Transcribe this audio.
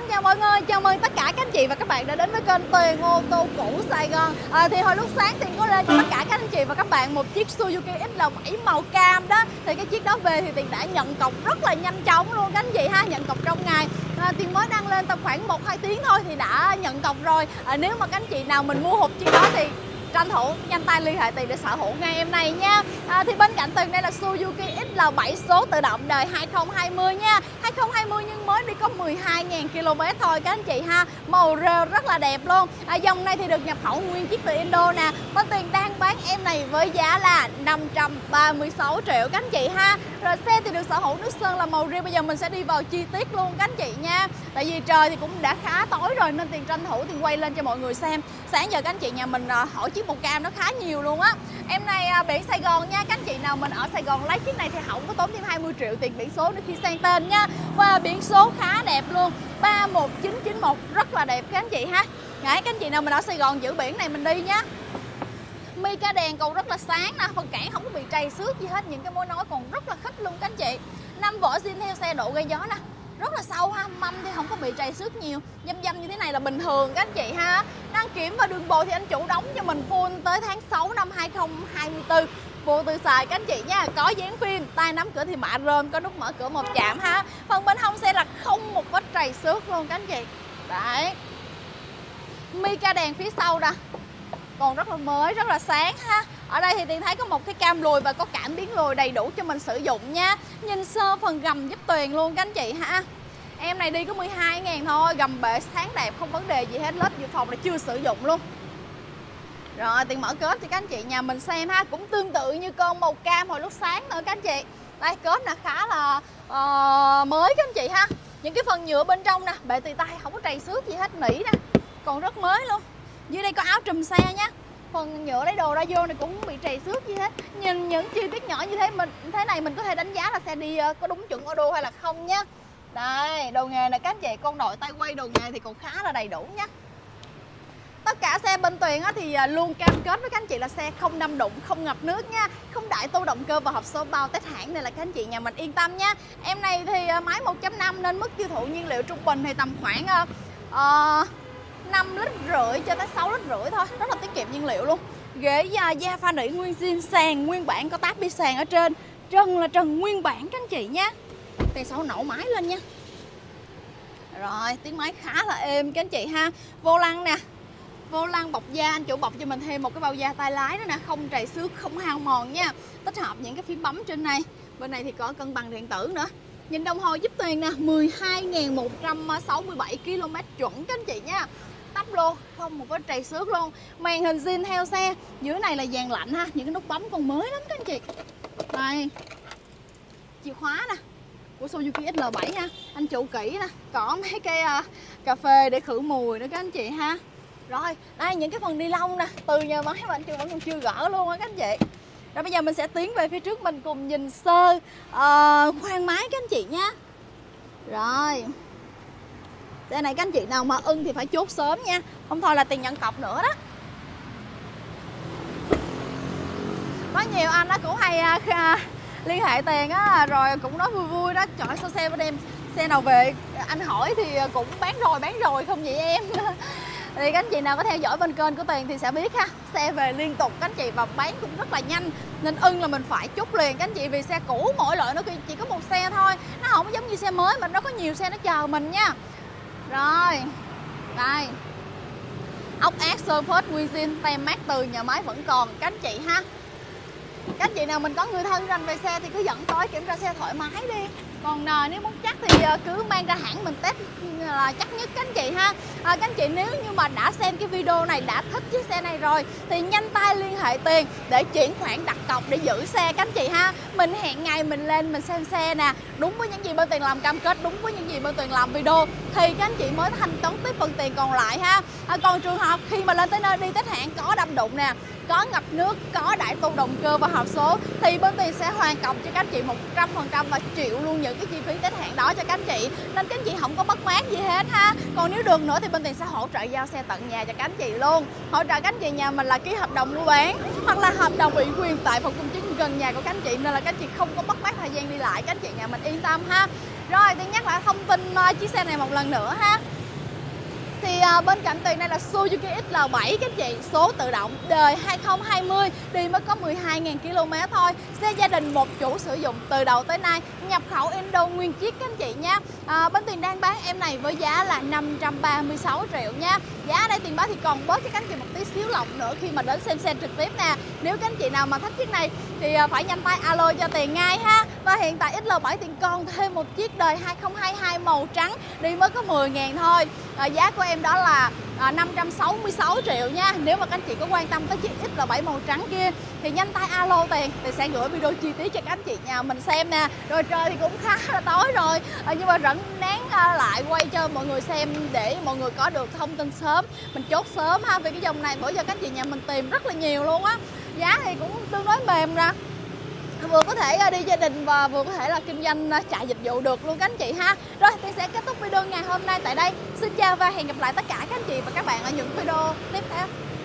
Xin chào mọi người, chào mừng tất cả các anh chị và các bạn đã đến với kênh Tuyền ô tô cũ Sài Gòn. Thì hồi lúc sáng Tuyền có lên cho tất cả các anh chị và các bạn một chiếc Suzuki XL7 màu cam đó. Thì cái chiếc đó về thì Tuyền đã nhận cọc rất là nhanh chóng luôn các anh chị ha, nhận cọc trong ngày. Tuyền mới đăng lên tầm khoảng 1-2 tiếng thôi thì đã nhận cọc rồi. Nếu mà các anh chị nào mình mua hộp chiếc đó thì tranh thủ nhanh tay liên hệ Tuyền để sở hữu ngay em này nha. Thì bên cạnh Tuyền đây là Suzuki XL7 số tự động đời 2020 nha. 2020 nhưng mới đi có 12.000 km thôi các anh chị ha. Màu rêu rất là đẹp luôn. Dòng này thì được nhập khẩu nguyên chiếc từ Indo nè. Bên Tuyền đang bán em này với giá là 536 triệu các anh chị ha. Rồi xe thì được sở hữu nước sơn là màu rêu. Bây giờ mình sẽ đi vào chi tiết luôn các anh chị nha. Tại vì trời thì cũng đã khá tối rồi nên Tuyền tranh thủ Tuyền quay lên cho mọi người xem. Sáng giờ các anh chị nhà mình hỏi chiếc màu cam nó khá nhiều luôn á. Em này biển Sài Gòn nha. Các anh chị nào mình ở Sài Gòn lấy chiếc này thì không có tốn thêm 20 triệu tiền biển số nữa khi sang tên nha. Và biển số khá đẹp luôn, 31991 rất là đẹp các anh chị ha. Đấy, các anh chị nào mình ở Sài Gòn giữ biển này mình đi nhá. Mi ca đèn còn rất là sáng nè, phần cản không có bị trầy xước gì hết, những cái mối nối còn rất là khít luôn các anh chị. 5 vỏ zin theo xe, độ gây gió nè rất là sâu ha, mâm thì không có bị trầy xước nhiều, dăm như thế này là bình thường các anh chị ha. Đăng kiểm và đường bộ thì anh chủ đóng cho mình full tới tháng 6 năm 2024, vô tư xài các anh chị nha. Có dán phim, tay nắm cửa thì mạ rơm, có nút mở cửa một chạm ha. Phần bên hông xe là không một vết trầy xước luôn các anh chị. Đấy, mi ca đèn phía sau nè còn rất là mới, rất là sáng ha. Ở đây thì Tuyền thấy có một cái cam lùi và có cảm biến lùi đầy đủ cho mình sử dụng nha. Nhìn sơ phần gầm giúp Tuyền luôn các anh chị ha. Em này đi có 12.000 thôi, gầm bệ sáng đẹp không vấn đề gì hết, lớp dự phòng là chưa sử dụng luôn. Rồi Tuyền mở kết cho các anh chị nhà mình xem ha. Cũng tương tự như con màu cam hồi lúc sáng nữa các anh chị. Đây kết là khá là mới các anh chị ha. Những cái phần nhựa bên trong nè, bệ tì tay không có trầy xước gì hết, nỉ nè còn rất mới luôn. Dưới đây có áo trùm xe nha. Phần nhựa lấy đồ ra vô này cũng không bị trầy xước gì hết. Nhìn những chi tiết nhỏ như thế này mình có thể đánh giá là xe đi có đúng chuẩn Euro hay là không nhá. Đây, đồ nghề này các anh chị, con đội tay quay đồ nghề thì còn khá là đầy đủ nhá. Tất cả xe bên Tuyền thì luôn cam kết với các anh chị là xe không đâm đụng, không ngập nước nha, không đại tô động cơ và hộp số bao Tết hãng này là các anh chị nhà mình yên tâm nha. Em này thì máy 1.5 nên mức tiêu thụ nhiên liệu trung bình thì tầm khoảng 5,5 lít cho tới 6,5 lít thôi, rất là tiết kiệm nhiên liệu luôn. Ghế da pha nỉ nguyên zin, sàn nguyên bản có táp bi sàn ở trên, trần là trần nguyên bản các anh chị nha. Tiền sau nổ máy lên nha. Rồi tiếng máy khá là êm các anh chị ha. Vô lăng nè, vô lăng bọc da, anh chủ bọc cho mình thêm một cái bao da tay lái nữa nè, không trầy xước, không hao mòn nha. Tích hợp những cái phím bấm trên này. Bên này thì có cân bằng điện tử nữa. Nhìn đồng hồ giúp Tuyền nè, 12.167 km chuẩn các anh chị nha. Tắp lô, không một vết trầy xước luôn. Màn hình zin theo xe, dưới này là dàn lạnh ha, những cái nút bấm còn mới lắm các anh chị. Đây, chìa khóa nè của Suzuki XL7 ha, anh chủ kỹ nè, có mấy cái cà phê để khử mùi nữa các anh chị ha. Rồi, đây những cái phần ni lông nè, từ nhà máy mà anh chủ vẫn còn chưa gỡ luôn á các anh chị. Rồi bây giờ mình sẽ tiến về phía trước mình cùng nhìn sơ khoang máy các anh chị nha. Rồi, xe này các anh chị nào mà ưng thì phải chốt sớm nha, không thôi là tiền nhận cọc nữa đó. Có nhiều anh nó cũng hay liên hệ tiền á, rồi cũng nói vui vui đó, trời ơi sao xe bên em xe nào về anh hỏi thì cũng bán rồi không vậy em. Thì các anh chị nào có theo dõi bên kênh của Tuyền thì sẽ biết ha, xe về liên tục các anh chị và bán cũng rất là nhanh, nên ưng là mình phải chốt liền các anh chị, vì xe cũ mỗi loại nó chỉ có một xe thôi, nó không có giống như xe mới mà nó có nhiều xe nó chờ mình nha. Rồi đây, ốc át sơn phết nguyên zin, tem mát từ nhà máy vẫn còn các anh chị ha. Các anh chị nào mình có người thân rành về xe thì cứ dẫn tới kiểm tra xe thoải mái đi. Còn nếu muốn chắc thì cứ mang ra hãng mình test là chắc nhất các anh chị ha. Các anh chị nếu như mà đã xem cái video này, đã thích chiếc xe này rồi thì nhanh tay liên hệ Tuyền để chuyển khoản đặt cọc để giữ xe các anh chị ha. Mình hẹn ngày mình lên mình xem xe nè, đúng với những gì bên Tuyền làm cam kết, đúng với những gì bên Tuyền làm video thì các anh chị mới thanh toán tiếp phần tiền còn lại ha. Còn trường hợp khi mà lên tới nơi đi Tết hãng có đâm đụng nè, có ngập nước, có đại tô động cơ và hộp số thì bên Tuyền sẽ hoàn cọc cho các anh chị 100% và chịu luôn những cái chi phí Tết hãng đó cho các anh chị, nên các anh chị không có mất mát gì hết ha. Còn nếu được nữa thì bên Tuyền sẽ hỗ trợ giao xe tận nhà cho các anh chị luôn, hỗ trợ các anh chị nhà mình là ký hợp đồng mua bán hoặc là hợp đồng ủy quyền tại phòng công chứng gần nhà của các anh chị, nên là các anh chị không có mất mát thời gian đi lại, các anh chị nhà mình yên tâm ha. Rồi Tuyền nhắc lại thông tin chiếc xe này một lần nữa ha. Thì bên cạnh Tuyền này là Suzuki XL7 các chị, số tự động, đời 2020, đi mới có 12.000 km thôi. Xe gia đình một chủ sử dụng từ đầu tới nay, nhập khẩu Indo nguyên chiếc các anh chị nha. Bên Tuyền đang bán em này với giá là 536 triệu nha. Giá đây Tuyền báo thì còn bớt cho các anh chị một tí xíu lòng nữa khi mà đến xem xe trực tiếp nè. Nếu các anh chị nào mà thích chiếc này thì phải nhanh tay alo cho Tuyền ngay ha. Và hiện tại XL7 Tuyền còn thêm một chiếc đời 2022 màu trắng, đi mới có 10.000 thôi. Giá của em đó là 566 triệu nha. Nếu mà các anh chị có quan tâm tới chiếc XL7 màu trắng kia thì nhanh tay alo Tuyền sẽ gửi video chi tiết cho các anh chị nhà mình xem nè. Rồi trời thì cũng khá là tối rồi, nhưng mà vẫn nén lại quay cho mọi người xem để mọi người có được thông tin sớm, mình chốt sớm ha. Vì cái dòng này bữa giờ các anh chị nhà mình tìm rất là nhiều luôn á. Giá thì cũng tương đối mềm nè, vừa có thể đi gia đình và vừa có thể là kinh doanh chạy dịch vụ được luôn các anh chị ha. Rồi Tuyền sẽ kết thúc video ngày hôm nay tại đây. Xin chào và hẹn gặp lại tất cả các anh chị và các bạn ở những video tiếp theo.